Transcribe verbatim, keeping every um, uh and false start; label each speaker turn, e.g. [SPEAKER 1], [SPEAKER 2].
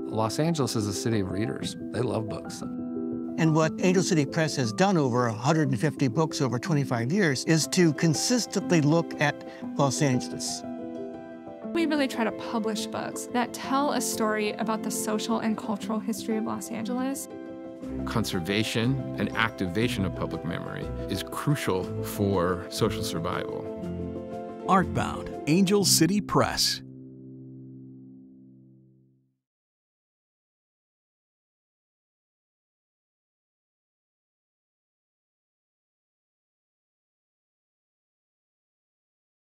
[SPEAKER 1] Los Angeles is a city of readers. They love books.
[SPEAKER 2] And what Angel City Press has done over one hundred fifty books over twenty-five years is to consistently look at Los Angeles.
[SPEAKER 3] We really try to publish books that tell a story about the social and cultural history of Los Angeles.
[SPEAKER 4] Conservation and activation of public memory is crucial for social survival.
[SPEAKER 5] Artbound, Angel City Press.